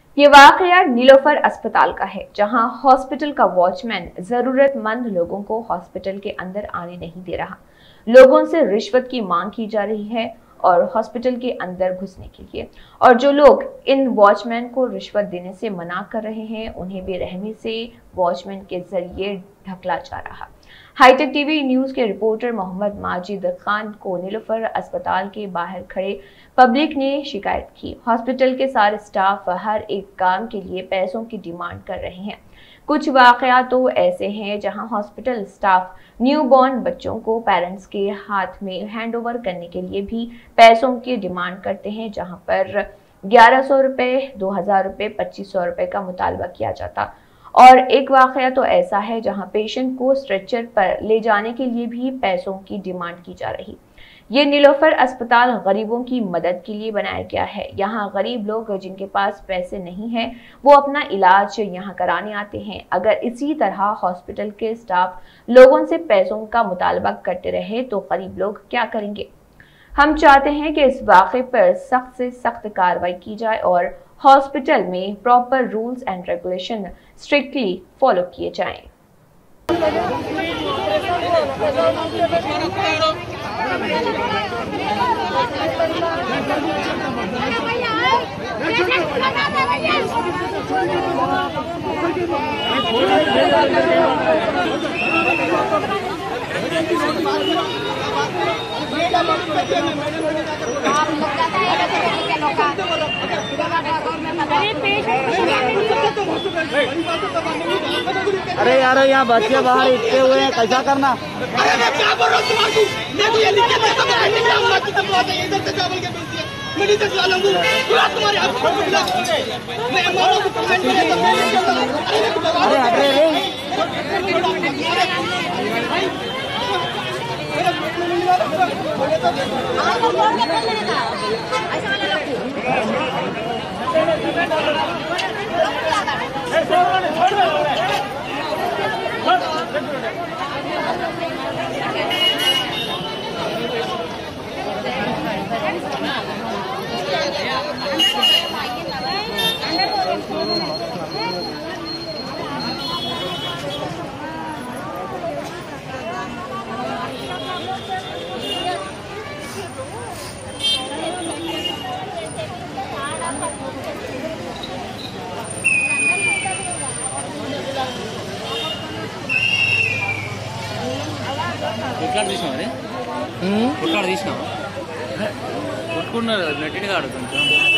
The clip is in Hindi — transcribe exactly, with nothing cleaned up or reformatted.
ये वाकया नीलोफर अस्पताल का है, जहां हॉस्पिटल का वॉचमैन जरूरतमंद लोगों को हॉस्पिटल के अंदर आने नहीं दे रहा। लोगों से रिश्वत की मांग की जा रही है और हॉस्पिटल के अंदर घुसने के लिए, और जो लोग इन वॉचमैन को रिश्वत देने से मना कर रहे हैं, उन्हें बेरहमी से वॉचमैन के जरिए ढकला जा रहा। हाईटेक टीवी न्यूज के रिपोर्टर मोहम्मद माजिद खान को नीलोफर अस्पताल के बाहर खड़े पब्लिक ने शिकायत की। हॉस्पिटल के सारे स्टाफ हर एक काम के लिए पैसों की डिमांड कर रहे हैं। कुछ वाकया तो ऐसे हैं जहां हॉस्पिटल स्टाफ न्यूबॉर्न बच्चों को पेरेंट्स के हाथ में हैंडओवर करने के लिए भी पैसों की डिमांड करते हैं, जहां पर ग्यारह सौ रुपए, दो हजार रुपए, पच्चीस सौ रुपए का मुतालबा किया जाता। और एक वाकया तो ऐसा है जहां पेशेंट को स्ट्रेचर पर ले जाने के लिए भी पैसों की डिमांड की जा रही। ये नीलोफर अस्पताल गरीबों की मदद के लिए बनाया गया है। यहाँ गरीब लोग जिनके पास पैसे नहीं हैं, वो अपना इलाज यहाँ कराने आते हैं। अगर इसी तरह हॉस्पिटल के स्टाफ लोगों से पैसों का मुतालबा करते रहे तो गरीब लोग क्या करेंगे। हम चाहते हैं कि इस वाक़े पर सख्त से सख्त कार्रवाई की जाए और हॉस्पिटल में proper rules and regulation strictly follow किए जाएं। अरे यार यहाँ बच्चे बाहर इतने हुए हैं, कैसा करना। अरे मैं क्या बोल रहा हूँ तुम्हारे को, मैं तो ये लिख के देता हूँ, ऐसे क्या हुआ कि तुम आते इधर से चावल के बेचते हैं, मैं इधर चला लूँगा, पूरा तुम्हारे हाथ में मिला, मैं मारो तो कमेंट करें तो मैं अरे अरे కొట్లాడు తీసినావు అదే కొట్లాడు తీసినావు కొట్టుకున్నారు నెట్టిగా ఆడుతుంది.